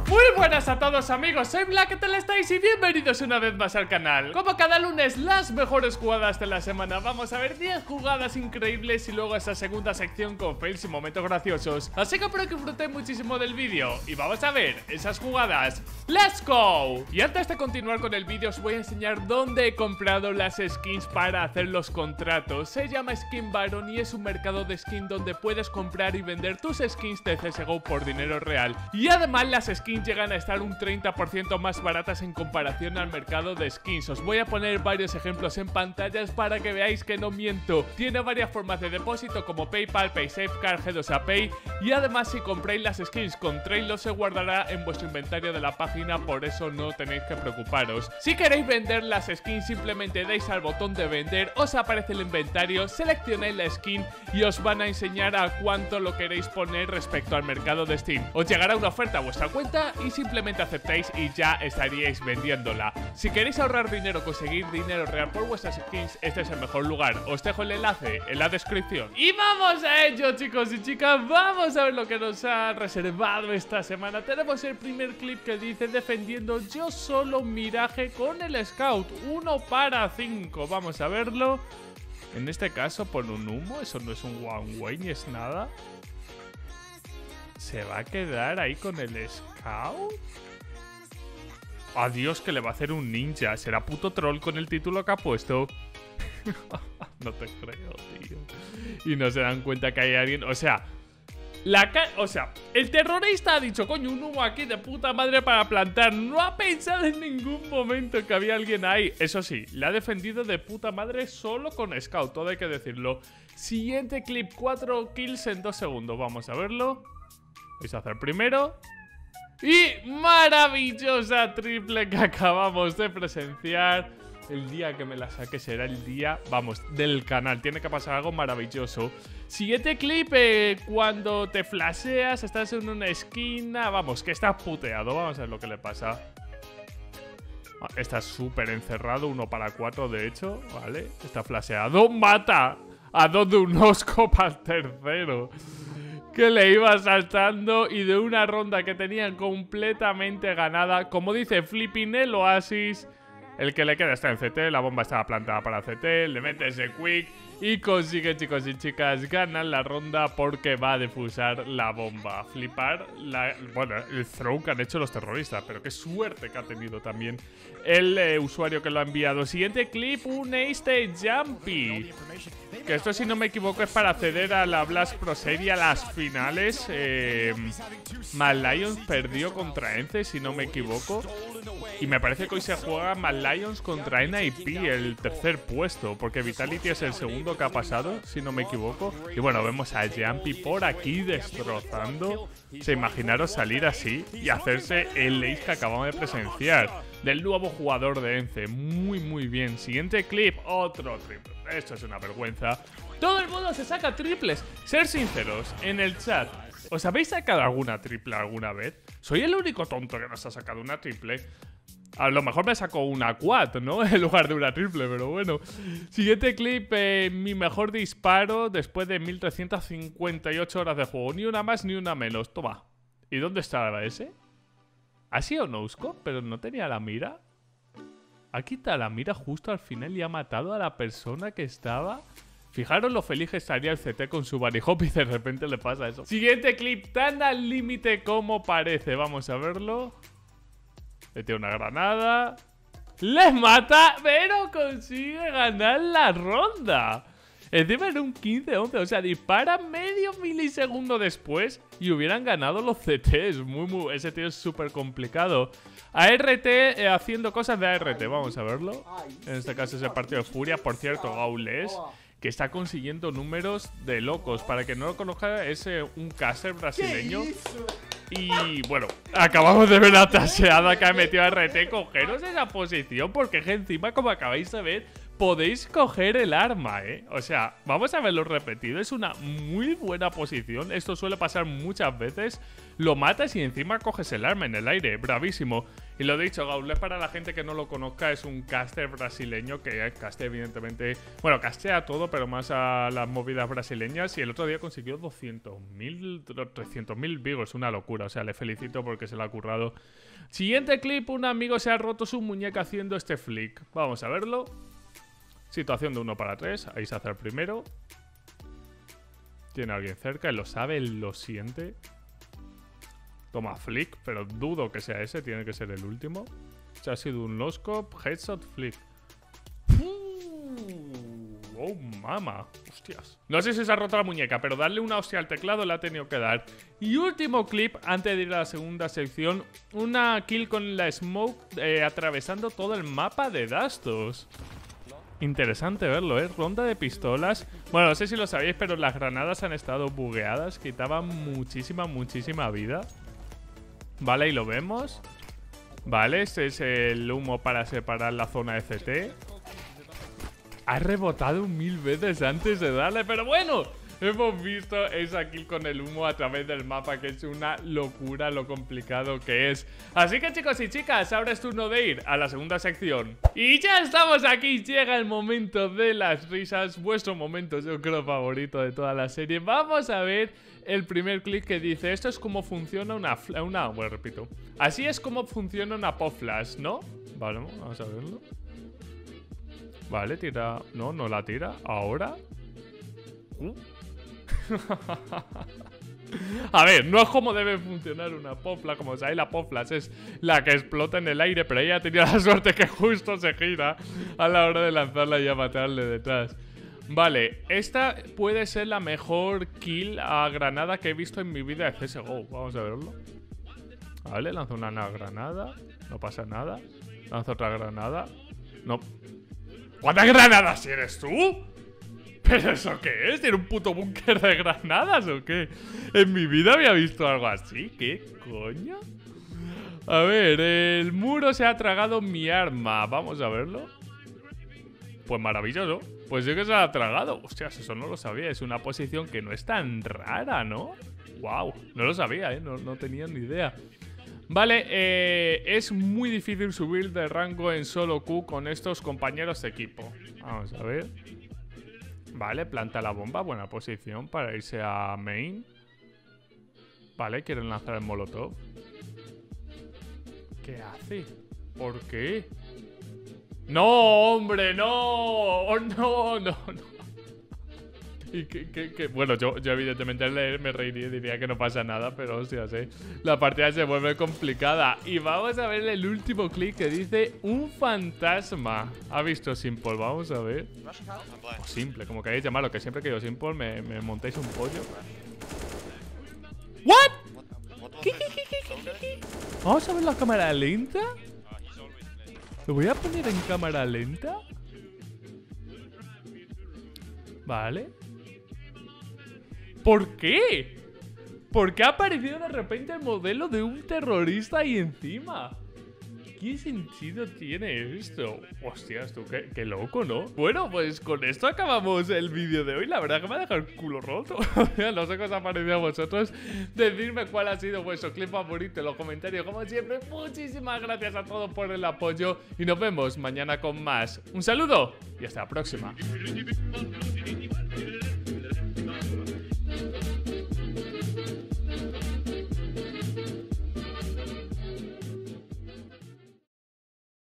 Muy buenas a todos amigos, soy Black, ¿qué tal estáis? Y bienvenidos una vez más al canal. Como cada lunes, las mejores jugadas de la semana. Vamos a ver 10 jugadas increíbles y luego esa segunda sección con fails y momentos graciosos. Así que espero que disfrutéis muchísimo del vídeo y vamos a ver esas jugadas. ¡Let's go! Y antes de continuar con el vídeo os voy a enseñar dónde he comprado las skins para hacer los contratos. Se llama Skin Baron y es un mercado de skin donde puedes comprar y vender tus skins de CSGO por dinero real. Y además las skins llegan a estar un 30% más baratas en comparación al mercado de skins. Os voy a poner varios ejemplos en pantallas para que veáis que no miento. Tiene varias formas de depósito como PayPal, PaySafeCard, G2A Pay, y además si compráis las skins con Trailer se guardará en vuestro inventario de la página, por eso no tenéis que preocuparos. Si queréis vender las skins simplemente dais al botón de vender, os aparece el inventario, seleccionáis la skin y os van a enseñar a cuánto lo queréis poner respecto al mercado de Steam. Os llegará una oferta a vuestra cuenta y simplemente aceptáis y ya estaríais vendiéndola. Si queréis ahorrar dinero, conseguir dinero real por vuestras skins, este es el mejor lugar. Os dejo el enlace en la descripción. Y vamos a ello, chicos y chicas. Vamos a ver lo que nos ha reservado esta semana. Tenemos el primer clip que dice: defendiendo yo solo Mirage con el Scout, 1 para 5. Vamos a verlo. En este caso por un humo, eso no es un one way ni es nada. ¿Se va a quedar ahí con el Scout? Adiós, que le va a hacer un ninja. Será puto troll con el título que ha puesto. No te creo, tío. Y no se dan cuenta que hay alguien. O sea, el terrorista ha dicho: coño, un humo aquí de puta madre para plantar. No ha pensado en ningún momento que había alguien ahí. Eso sí, le ha defendido de puta madre solo con Scout, todo hay que decirlo. Siguiente clip, 4 kills en 2 segundos. Vamos a verlo. Vais a hacer primero. Y maravillosa triple que acabamos de presenciar. El día que me la saque será el día, vamos, del canal. Tiene que pasar algo maravilloso. Siguiente clip, cuando te flasheas, estás en una esquina. Vamos, que estás puteado. Vamos a ver lo que le pasa. Está súper encerrado, 1 para 4 de hecho. Vale, está flasheado. ¡Mata! A dos de un osco para el tercero. Que le iba saltando y de una ronda que tenían completamente ganada. Como dice Flipping el Oasis, el que le queda está en CT, la bomba estaba plantada para CT, le mete ese quick y consigue, chicos y chicas, ganar la ronda porque va a defusar la bomba. Flipar, bueno, el throw que han hecho los terroristas, pero qué suerte que ha tenido también el usuario que lo ha enviado. Siguiente clip, un ace de Jumpy. Que esto, si no me equivoco, es para acceder a la Blast Pro Series, a las finales. Mad Lions perdió contra Ence, si no me equivoco. Y me parece que hoy se juega Mad Lions contra NIP, el tercer puesto, porque Vitality es el segundo que ha pasado, si no me equivoco. Y bueno, vemos a Jumpy por aquí destrozando. Se imaginaros salir así y hacerse el ace que acabamos de presenciar del nuevo jugador de Ence. Muy bien. Siguiente clip, otro triple. Esto es una vergüenza. Todo el mundo se saca triples. Ser sinceros en el chat, ¿os habéis sacado alguna triple alguna vez? Soy el único tonto que nos ha sacado una triple. A lo mejor me sacó una quad, ¿no? En lugar de una triple, pero bueno. Siguiente clip, mi mejor disparo después de 1358 horas de juego. Ni una más ni una menos. Toma. ¿Y dónde estaba ese? ¿Ha sido no-scope? Pero no tenía la mira. Ha quitado la mira justo al final y ha matado a la persona que estaba. Fijaros lo feliz que estaría el CT con su bunny hop y de repente le pasa eso. Siguiente clip, tan al límite como parece. Vamos a verlo. Le tiene una granada. ¡Les mata! Pero consigue ganar la ronda. Encima era un 15-11. O sea, dispara medio milisegundo después y hubieran ganado los CTs. Ese tío es súper complicado. ART haciendo cosas de ART. Vamos a verlo. En este caso es el partido de Furia. Por cierto, Gaules, que está consiguiendo números de locos. Para que no lo conozca, es un caster brasileño. Y bueno, acabamos de ver la taseada que ha metido ART. Cogeros esa posición, porque encima, como acabáis de ver, podéis coger el arma, O sea, vamos a verlo repetido. Es una muy buena posición. Esto suele pasar muchas veces. Lo matas y encima coges el arma en el aire. Bravísimo. Y lo dicho, Gaules, para la gente que no lo conozca, es un caster brasileño que castea evidentemente... Bueno, castea todo, pero más a las movidas brasileñas. Y el otro día consiguió 200.000, 300.000 vigos. Una locura. O sea, le felicito porque se lo ha currado. Siguiente clip, un amigo se ha roto su muñeca haciendo este flick. Vamos a verlo. Situación de 1 para 3. Ahí se hace el primero. Tiene a alguien cerca, él lo sabe, él lo siente. Toma flick, pero dudo que sea ese, tiene que ser el último. Se ha sido un no-scope, headshot, flick. Oh, mama. Hostias. No sé si se ha roto la muñeca, pero darle una hostia al teclado le ha tenido que dar. Y último clip, antes de ir a la segunda sección. Una kill con la smoke atravesando todo el mapa de Dastos. Interesante verlo, Ronda de pistolas. Bueno, no sé si lo sabéis, pero las granadas han estado bugueadas. Quitaban muchísima vida. Vale, y lo vemos. Vale, este es el humo para separar la zona de CT. Ha rebotado 1000 veces antes de darle, pero bueno, hemos visto esa kill con el humo a través del mapa, que es una locura lo complicado que es. Así que chicos y chicas, ahora es turno de ir a la segunda sección. Y ya estamos aquí, llega el momento de las risas, vuestro momento yo creo favorito de toda la serie. Vamos a ver el primer clip que dice: esto es como funciona bueno, repito. Así es como funciona una pop flash, ¿no? Vale, vamos a verlo. Vale, tira... No, no la tira. ¿Ahora? A ver, no es como debe funcionar una pop flash. Como sabéis, la pop flash es la que explota en el aire, pero ella ha tenido la suerte que justo se gira a la hora de lanzarla y a matarle detrás. Vale, esta puede ser la mejor kill a granada que he visto en mi vida de CSGO. Vamos a verlo. Vale, lanzo una granada. No pasa nada. Lanzo otra granada. No. ¿Cuántas granadas eres tú? ¿Pero eso qué es? ¿Tiene un puto búnker de granadas o qué? En mi vida había visto algo así. ¿Qué coño? A ver, el muro se ha tragado mi arma. Vamos a verlo. Pues maravilloso. Pues sí que se ha tragado. Hostias, eso no lo sabía. Es una posición que no es tan rara, ¿no? Wow, no lo sabía, no tenía ni idea. Vale, es muy difícil subir de rango en solo Q con estos compañeros de equipo. Vamos a ver. Vale, planta la bomba. Buena posición para irse a main. Vale, quieren lanzar el molotov. ¿Qué hace? ¿Por qué? ¡No, hombre, no! ¡Oh, no! Y que bueno, yo evidentemente al leer me reiría y diría que no pasa nada, pero hostias, la partida se vuelve complicada. Y vamos a ver el último clip que dice un fantasma. ¿Ha visto Simple? Vamos a ver. O simple, como queráis llamarlo, que siempre que digo Simple me montáis un pollo. ¿What? ¿Qué? Vamos a ver la cámara lenta. ¿Lo voy a poner en cámara lenta? Vale. ¿Por qué? ¿Por qué ha aparecido de repente el modelo de un terrorista ahí encima? ¿Qué sentido tiene esto? Hostias, tú, qué loco, ¿no? Bueno, pues con esto acabamos el vídeo de hoy. La verdad que me ha dejado el culo roto. No sé qué os ha parecido a vosotros. Decidme cuál ha sido vuestro clip favorito en los comentarios. Como siempre, muchísimas gracias a todos por el apoyo. Y nos vemos mañana con más. Un saludo y hasta la próxima.